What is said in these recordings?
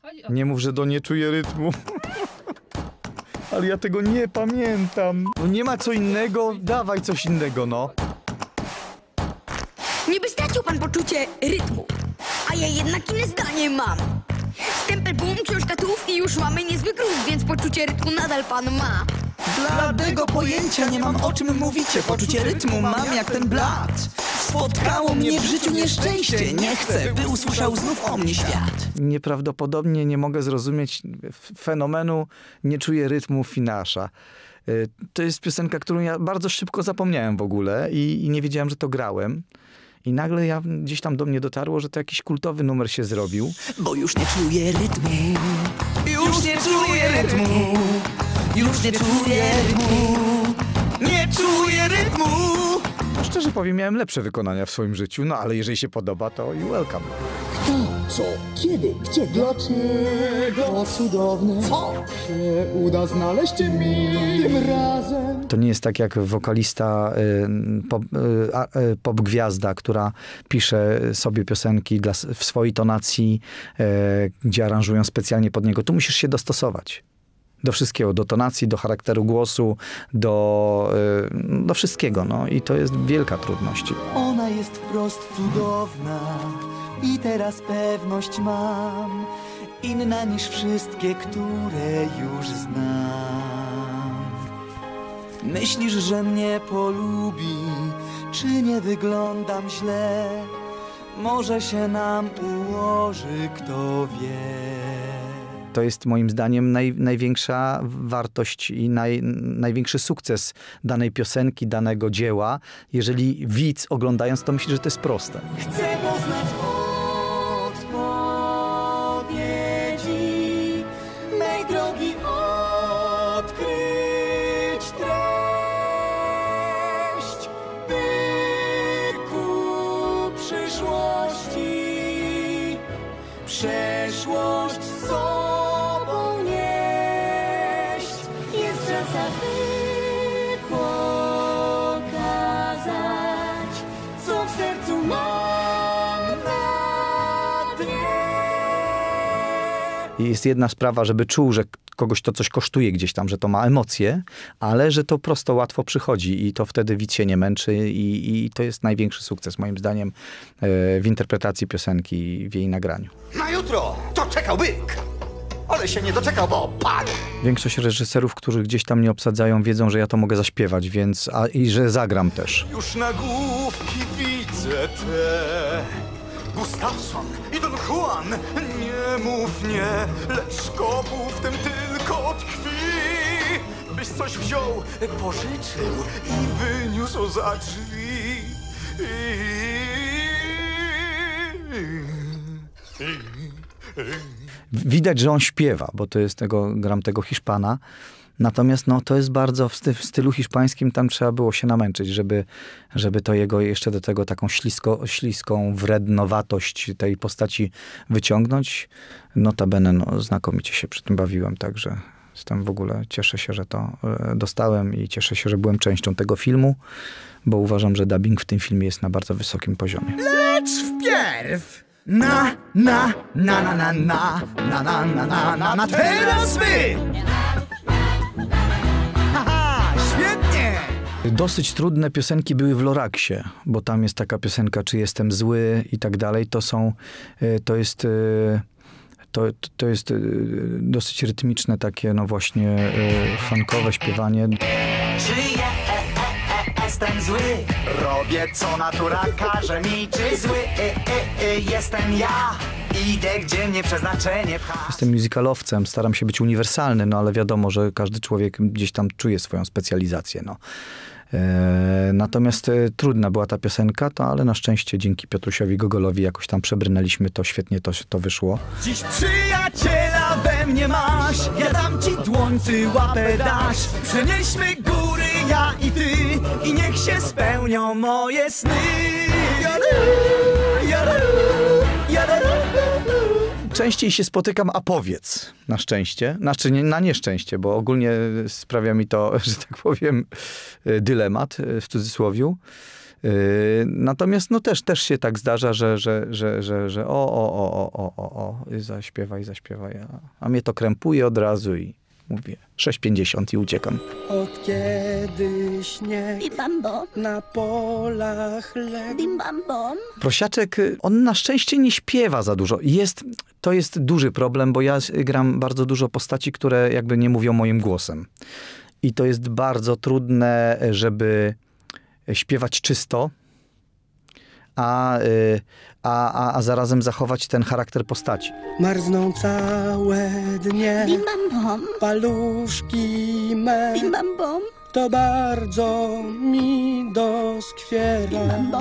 Nie mów, że nie czuję rytmu. Ale ja tego nie pamiętam. No nie ma co innego, dawaj coś innego, no. Niby stracił pan poczucie rytmu, a ja jednak inne zdanie mam. Stempel boom, książka tów i już mamy niezły groove, więc poczucie rytmu nadal pan ma. Bladego pojęcia nie mam, o czym mówicie. Poczucie rytmu mam jak ten blat. Spotkało mnie w życiu nieszczęście. Nie chcę, by usłyszał znów o mnie świat. Nieprawdopodobnie nie mogę zrozumieć fenomenu nie czuję rytmu Finasza. To jest piosenka, którą ja bardzo szybko zapomniałem w ogóle i nie wiedziałem, że to grałem. I nagle gdzieś tam do mnie dotarło, że to jakiś kultowy numer się zrobił. Bo już nie czuję rytmu. Już nie czuję rytmu. Już nie czuję rytmu. Nie czuję rytmu. No szczerze powiem, miałem lepsze wykonania w swoim życiu, no ale jeżeli się podoba, to i welcome. Kto, co, kiedy, gdzie, dlaczego cudowne, co się uda znaleźć mi tym razem. To nie jest tak jak wokalista, pop gwiazda, która pisze sobie piosenki w swojej tonacji, gdzie aranżują specjalnie pod niego. Tu musisz się dostosować. Do wszystkiego, do tonacji, do charakteru głosu, do wszystkiego, no i to jest wielka trudność. Ona jest wprost cudowna i teraz pewność mam, inna niż wszystkie, które już znam. Myślisz, że mnie polubi, czy nie wyglądam źle? Może się nam ułoży, kto wie. To jest moim zdaniem największa wartość i największy sukces danej piosenki, danego dzieła. Jeżeli widz oglądając to myśli, że to jest proste. Chcę poznać odpowiedzi mej drogi, odkryć treść, by ku przyszłości przeszłość sobą nieść. Jest szansa, by pokazać, co w sercu mam na dnie. I jest jedna sprawa, żeby czuł, że kogoś to coś kosztuje gdzieś tam, że to ma emocje, ale że to prosto łatwo przychodzi i to wtedy widz się nie męczy i to jest największy sukces moim zdaniem w interpretacji piosenki, w jej nagraniu. Na jutro to czekał byk, ale się nie doczekał, bo padł. Większość reżyserów, którzy gdzieś tam mnie obsadzają, wiedzą, że ja to mogę zaśpiewać, więc i że zagram też. Już nagłówki widzę te. Gustafson i Don Juan, nie mów nie, lecz kopu w tym tylko tkwi. Byś coś wziął, pożyczył i wyniósł za drzwi. Widać, że on śpiewa, bo to jest gram tego Hiszpana. Natomiast no, to jest bardzo w stylu hiszpańskim, tam trzeba było się namęczyć, żeby to jego jeszcze do tego taką śliską wrednowatość tej postaci wyciągnąć. Notabene no, znakomicie się przy tym bawiłem, także w ogóle cieszę się, że to dostałem i cieszę się, że byłem częścią tego filmu, bo uważam, że dubbing w tym filmie jest na bardzo wysokim poziomie. Lecz wpierw teraz wy! Haha, świetnie! Dosyć trudne piosenki były w Loraksie, bo tam jest taka piosenka, czy jestem zły i tak dalej. To jest dosyć rytmiczne takie, no właśnie funkowe śpiewanie. Czy jestem zły? Robię co natura każe mi. Czy zły jestem ja? Idę gdzie mnie przeznaczenie pcha. Jestem musicalowcem, staram się być uniwersalny, no ale wiadomo, że każdy człowiek gdzieś tam czuje swoją specjalizację, no. Natomiast trudna była ta piosenka, ale na szczęście dzięki Piotrusiowi Gogolowi jakoś tam przebrnęliśmy, to świetnie to wyszło. Dziś przyjaciela we mnie masz, ja dam ci dłoń, ty łapę dasz. Przenieśmy góry, ja i ty, i niech się spełnią moje sny. Częściej się spotykam, a powiedz, na szczęście. Znaczy na nieszczęście, bo ogólnie sprawia mi to, że tak powiem, dylemat w cudzysłowiu. Natomiast no też się tak zdarza, że zaśpiewaj, a mnie to krępuje od razu i mówię 6,50 i uciekam. Od kiedy śnieg na polach legł. Prosiaczek, on na szczęście nie śpiewa za dużo. To jest duży problem, bo ja gram bardzo dużo postaci, które jakby nie mówią moim głosem. I to jest bardzo trudne, żeby śpiewać czysto, a zarazem zachować ten charakter postaci. Marzną całe dnie, paluszki me, to bardzo mi doskwiera.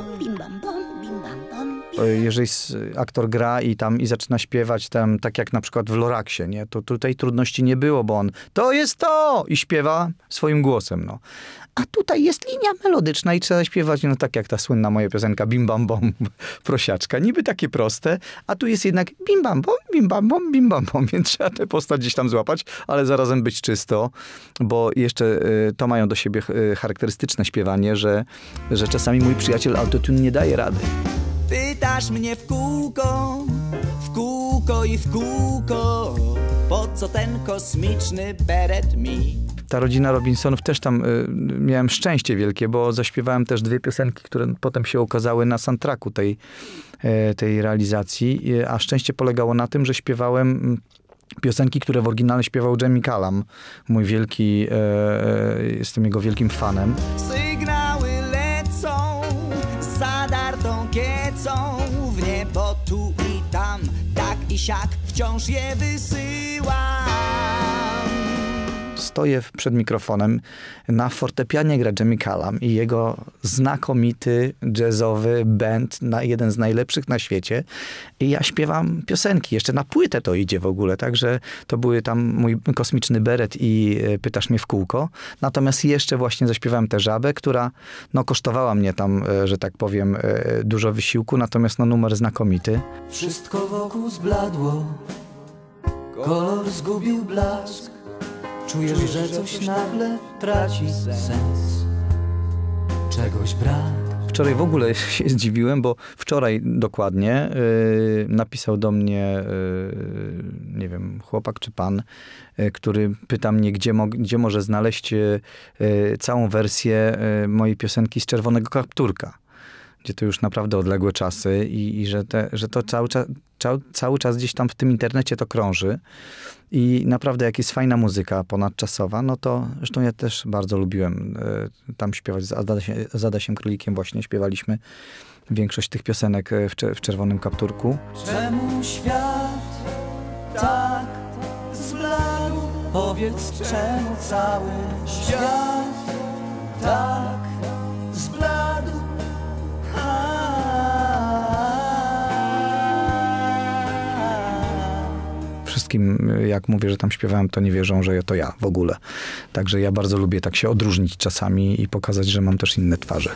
Jeżeli aktor gra i zaczyna śpiewać tam, tak jak na przykład w Loraksie, nie? To tutaj trudności nie było, bo on to jest to! I śpiewa swoim głosem, no. A tutaj jest linia melodyczna i trzeba śpiewać, no tak jak ta słynna moja piosenka Bim Bam Bom, Prosiaczka. Niby takie proste, a tu jest jednak bim bam bom, bim bam bom, bim bam bom, więc trzeba tę postać gdzieś tam złapać, ale zarazem być czysto, bo jeszcze to mają do siebie charakterystyczne śpiewanie, że czasami mój przyjaciel autotune nie daje rady. Pytasz mnie w kółko i w kółko, po co ten kosmiczny beret mi? Ta rodzina Robinsonów też tam miałem szczęście wielkie, bo zaśpiewałem też 2 piosenki, które potem się ukazały na soundtracku tej realizacji, a szczęście polegało na tym, że śpiewałem piosenki, które w oryginale śpiewał Jamie Cullum, mój wielki, jestem jego wielkim fanem. Sygnały lecą zadartą kiecą w niebo tu i tam, tak i siak wciąż je wysyłam. Stoję przed mikrofonem, na fortepianie gra Jamie Cullum i jego znakomity jazzowy band, jeden z najlepszych na świecie. I ja śpiewam piosenki, jeszcze na płytę to idzie w ogóle, także to były tam mój kosmiczny beret i Pytasz mnie w kółko. Natomiast jeszcze właśnie zaśpiewałem tę Żabę, która no, kosztowała mnie tam, że tak powiem, dużo wysiłku, natomiast no, numer znakomity. Wszystko wokół zbladło, kolor zgubił blask. Czujesz, że coś nagle traci sens. Czegoś brak. Wczoraj w ogóle się zdziwiłem, bo wczoraj dokładnie napisał do mnie, nie wiem, chłopak czy pan, który pyta mnie, gdzie może znaleźć całą wersję mojej piosenki z Czerwonego Kapturka. Gdzie to już naprawdę odległe czasy i że to cały czas gdzieś tam w tym internecie to krąży. I naprawdę jak jest fajna muzyka ponadczasowa, no to zresztą ja też bardzo lubiłem tam śpiewać z Adasiem Królikiem właśnie śpiewaliśmy większość tych piosenek w Czerwonym Kapturku. Czemu świat tak zbladł? Powiedz, czemu cały świat tak zbladł? Wszystkim, jak mówię, że tam śpiewałem, to nie wierzą, że to ja w ogóle. Także ja bardzo lubię tak się odróżnić czasami i pokazać, że mam też inne twarze.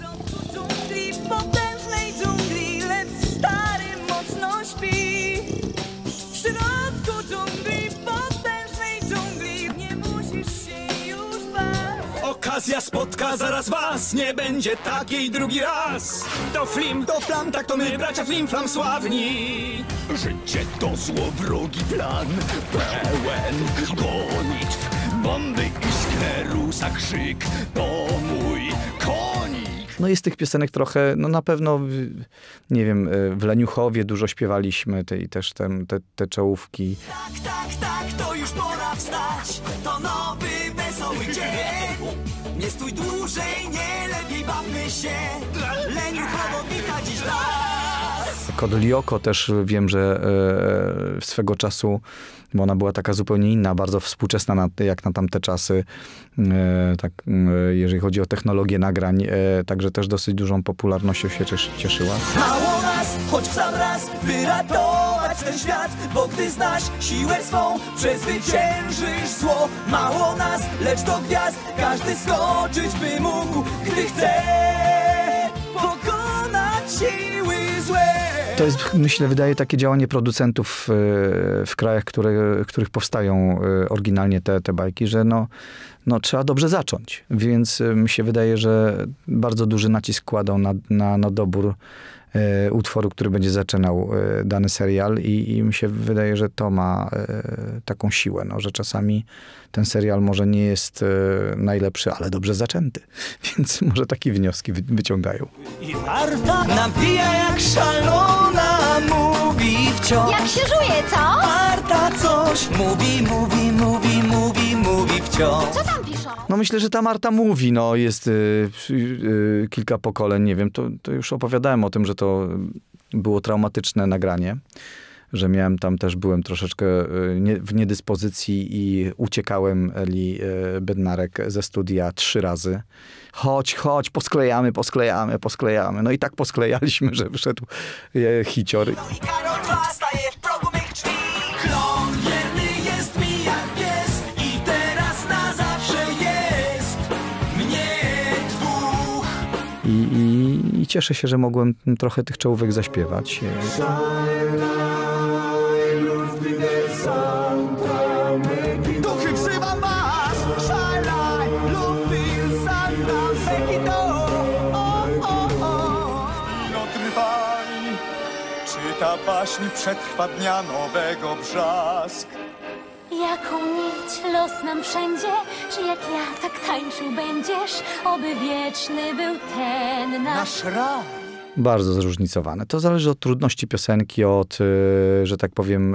Okazja spotka zaraz was, nie będzie takiej drugi raz. To flim, to flam, tak to my, bracia Flim Flam sławni. Życie to złowrogi plan, pełen gonitw. Bomby, iskry, zakrzyk, to mój konik. No jest tych piosenek trochę, no na pewno, nie wiem, w Leniuchowie dużo śpiewaliśmy i też te czołówki. Tak, to już pora wstać, to nowy, wesoły dzień. Nie stój dłużej, nie lepiej bawmy się, Leniuchowo wita dziś nas. Kod Lioko też wiem, że swego czasu, bo ona była taka zupełnie inna, bardzo współczesna jak na tamte czasy, tak, jeżeli chodzi o technologię nagrań, także też dosyć dużą popularnością się cieszyła. Mało nas, choć w sam raz wyratować ten świat, bo gdy znasz siłę swą, przezwyciężysz zło. Mało nas, lecz do gwiazd każdy skoczyć by mógł, gdy chce pokonać siły złe. To jest, myślę, wydaje takie działanie producentów w krajach, w których powstają oryginalnie te bajki, że no trzeba dobrze zacząć. Więc mi się wydaje, że bardzo duży nacisk kładą na dobór utworu, który będzie zaczynał dany serial i mi się wydaje, że to ma taką siłę, że czasami ten serial może nie jest najlepszy, ale dobrze zaczęty. Więc może takie wnioski wyciągają. I Marta napija jak szalona, mówi wciąż. Jak się żuje, co? Marta coś mówi wciąż. Co tam piszą? No myślę, że ta Marta mówi, jest kilka pokoleń, nie wiem, to już opowiadałem o tym, że to było traumatyczne nagranie, że byłem troszeczkę w niedyspozycji i uciekałem Eli Bednarek ze studia 3 razy. Chodź, posklejamy. No i tak posklejaliśmy, że wyszedł hicior. No i Karol staje w progu mych drzwi. Klon wierny jest mi jak pies i teraz na zawsze jest mnie dwóch. I cieszę się, że mogłem trochę tych czołówek zaśpiewać. Duchy wzywam was! Szalaj, lubię Santa Pekito. No trwali, czy ta baśń przetrwa dnia nowego brzask? Jaką nić los nam wszędzie, czy jak ja tak tańczył będziesz, oby wieczny był ten nasz raj. Bardzo zróżnicowane. To zależy od trudności piosenki, od, że tak powiem,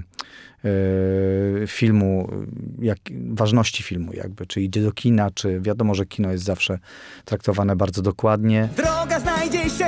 filmu, ważności filmu jakby, czy idzie do kina, czy wiadomo, że kino jest zawsze traktowane bardzo dokładnie. Droga znajdzie się,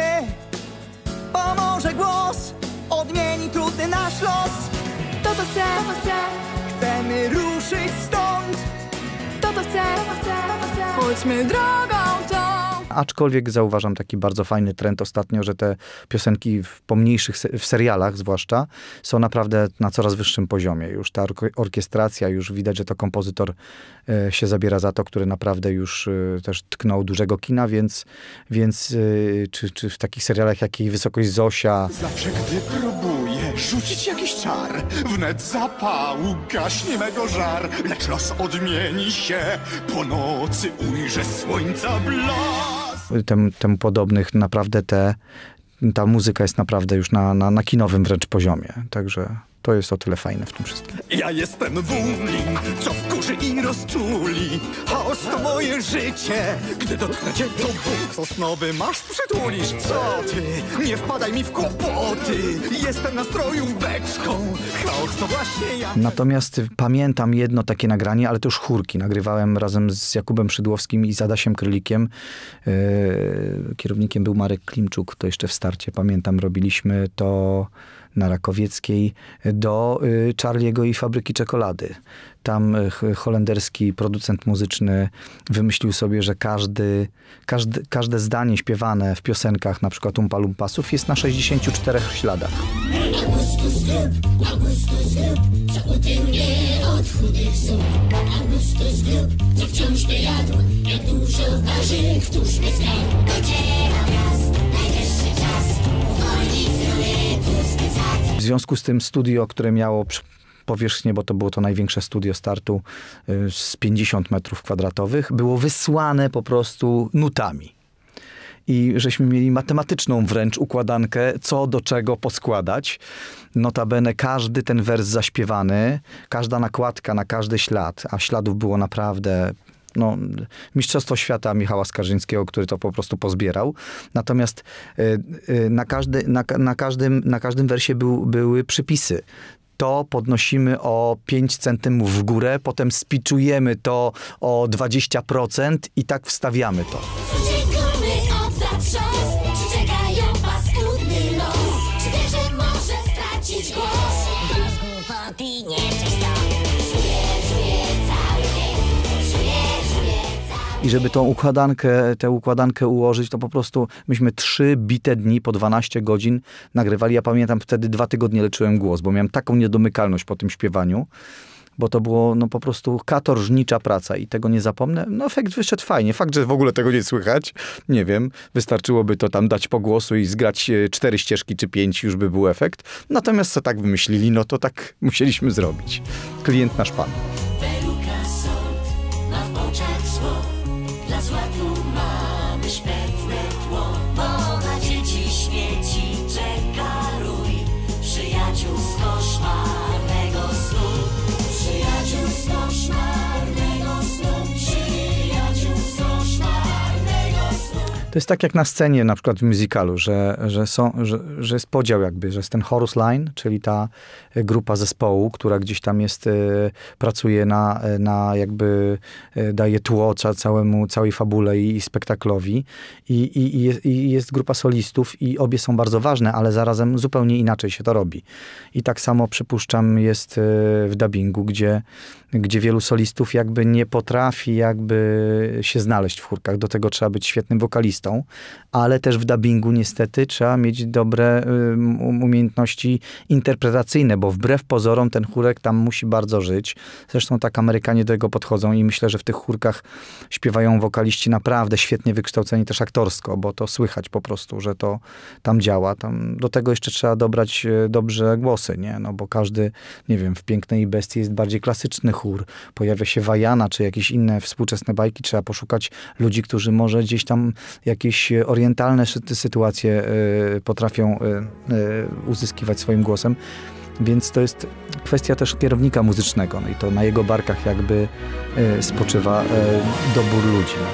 pomoże głos, odmieni trudny nasz los. To chcę, chcemy ruszyć stąd. To chcę, pójdźmy drogą tą. Aczkolwiek zauważam taki bardzo fajny trend ostatnio, że te piosenki w pomniejszych, w serialach zwłaszcza, są naprawdę na coraz wyższym poziomie. Już ta orkiestracja, już widać, że to kompozytor się zabiera za to, który naprawdę już też tknął dużego kina, więc czy w takich serialach jak Jej Wysokość Zosia. Zawsze gdy próbuję rzucić jakiś czar, wnet zapału gaśnie mego żar, lecz los odmieni się, po nocy ujrzę słońca blask. Temu podobnych, naprawdę ta muzyka jest naprawdę już na kinowym wręcz poziomie. Także to jest o tyle fajne w tym wszystkim. Ja jestem Wumlin, co wkurzy i rozczuli. Chaos to moje życie, gdy dotknę cię to Bóg sosnowy masz przytulisz. Co ty? Nie wpadaj mi w kłopoty, jestem nastroju beczką. Chaos to właśnie ja. Natomiast pamiętam jedno takie nagranie, ale to już chórki. Nagrywałem razem z Jakubem Szydłowskim i z Adasiem Krylikiem. Kierownikiem był Marek Klimczuk, to jeszcze w starcie. Pamiętam, robiliśmy to na Rakowieckiej do Charliego i Fabryki Czekolady. Tam holenderski producent muzyczny wymyślił sobie, że każde zdanie śpiewane w piosenkach, na przykład Umpa Lumpasów, jest na 64 śladach. Augustus grób, co utył mnie od chudych zup. Augustus grób, co wciąż nie jadł, jak dużo waży, któż by zgadł. Dociera raz, najwyższy czas, uwolnić zdrowie pusty zad. W związku z tym studio, które miało powierzchnię, bo to było to największe studio startu z 50 metrów kwadratowych, było wysłane po prostu nutami. I żeśmy mieli matematyczną wręcz układankę, co do czego poskładać. Notabene każdy ten wers zaśpiewany, każda nakładka na każdy ślad, a śladów było naprawdę mistrzostwo świata Michała Skarżyńskiego, który to po prostu pozbierał. Natomiast na każdym wersie były przypisy. To podnosimy o 5 centymów w górę, potem spiczujemy to o 20% i tak wstawiamy to. Czy czekają paskudny los? Czy wie, że może stracić głos? Bez głupot i nieszczęścia. Żuje cały dzień. Żuje cały. I żeby tę układankę ułożyć, to po prostu myśmy 3 bite dni po 12 godzin nagrywali. Ja pamiętam, wtedy 2 tygodnie leczyłem głos, bo miałem taką niedomykalność po tym śpiewaniu. bo to było no po prostu katorżnicza praca i tego nie zapomnę. No efekt wyszedł fajnie. Fakt, że w ogóle tego nie słychać, nie wiem, wystarczyłoby to tam dać po głosu i zgrać 4 ścieżki czy 5, już by był efekt. Natomiast co tak wymyślili, no to tak musieliśmy zrobić. Klient nasz pan. Peruka sąd ma w oczach zło, dla złatu mamy szpetne tło, bo na dzieci śmieci czeka rój, przyjaciół z koszmarnego snu, przyjaciół z koszmarnego snu, przyjaciół z koszmarnego snu. To jest tak jak na scenie, na przykład w musicalu, że jest podział jakby, że jest ten chorus line, czyli ta grupa zespołu, która gdzieś tam jest, pracuje na jakby daje tło całej fabule i spektaklowi. I jest grupa solistów i obie są bardzo ważne, ale zarazem zupełnie inaczej się to robi. I tak samo przypuszczam jest w dubbingu, gdzie wielu solistów jakby nie potrafi jakby się znaleźć w chórkach. Do tego trzeba być świetnym wokalistą, ale też w dubbingu niestety trzeba mieć dobre umiejętności interpretacyjne, bo wbrew pozorom ten chórek tam musi bardzo żyć. Zresztą tak Amerykanie do tego podchodzą i myślę, że w tych chórkach śpiewają wokaliści naprawdę świetnie wykształceni też aktorsko, bo to słychać po prostu, że to tam działa. Tam do tego jeszcze trzeba dobrać dobrze głosy, nie? No bo każdy, nie wiem, w Pięknej Bestii jest bardziej klasyczny chór. Pojawia się Wajana, czy jakieś inne współczesne bajki. Trzeba poszukać ludzi, którzy może gdzieś tam jakieś orientalne sytuacje potrafią uzyskiwać swoim głosem. Więc to jest kwestia też kierownika muzycznego. No i to na jego barkach jakby spoczywa dobór ludzi. No.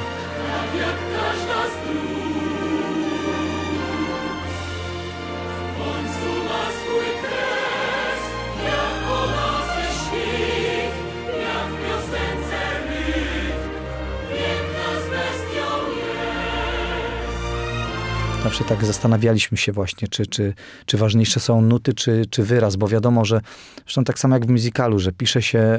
Zawsze tak zastanawialiśmy się właśnie, czy ważniejsze są nuty, czy wyraz, bo wiadomo, że zresztą tak samo jak w musicalu, że pisze się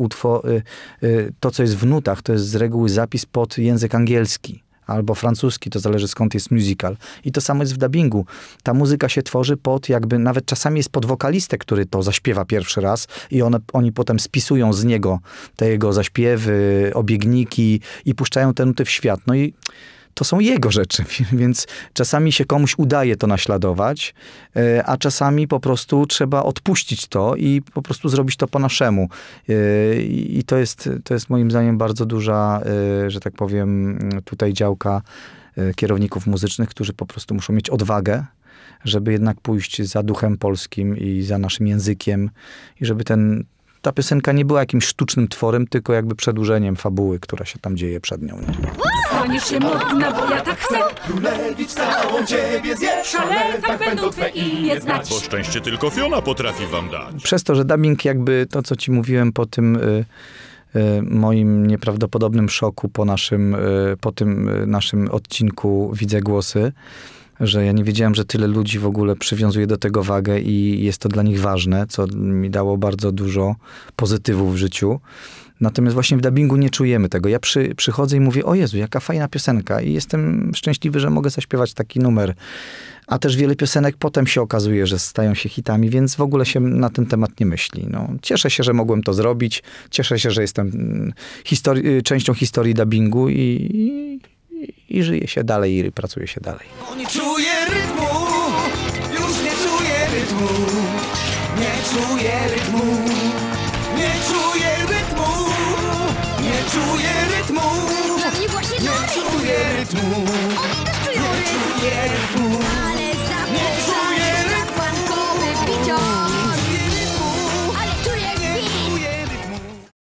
to, co jest w nutach, to jest z reguły zapis pod język angielski albo francuski, to zależy skąd jest musical. I to samo jest w dubbingu. Ta muzyka się tworzy pod jakby, nawet czasami jest pod wokalistę, który to zaśpiewa pierwszy raz i oni potem spisują z niego te jego zaśpiewy, obiegniki i puszczają te nuty w świat. No i to są jego rzeczy, więc czasami się komuś udaje to naśladować, a czasami po prostu trzeba odpuścić to i po prostu zrobić to po naszemu. I to jest moim zdaniem bardzo duża, że tak powiem, tutaj działka kierowników muzycznych, którzy po prostu muszą mieć odwagę, żeby jednak pójść za duchem polskim i za naszym językiem i żeby ta piosenka nie była jakimś sztucznym tworem, tylko jakby przedłużeniem fabuły, która się tam dzieje przed nią. Staniesz się modna, bo ja tak chcę. Królewicz całą ciebie zje. W szalenkach będą twe imię znać. Bo szczęście tylko Fiona potrafi wam dać. Przez to, że dubbing jakby to, co ci mówiłem po tym moim nieprawdopodobnym szoku po tym naszym odcinku Widzę Głosy, że ja nie wiedziałem, że tyle ludzi w ogóle przywiązuje do tego wagę i jest to dla nich ważne, co mi dało bardzo dużo pozytywów w życiu. Natomiast właśnie w dubbingu nie czujemy tego. Ja przychodzę i mówię, o Jezu, jaka fajna piosenka i jestem szczęśliwy, że mogę zaśpiewać taki numer. A też wiele piosenek potem się okazuje, że stają się hitami, więc w ogóle się na ten temat nie myśli. No, cieszę się, że mogłem to zrobić. Cieszę się, że jestem częścią historii dubbingu i żyje się dalej i pracuje się dalej. Nie czuję rytmu, już nie czuję rytmu, nie czuję rytmu, nie czuję rytmu, nie czuję rytmu.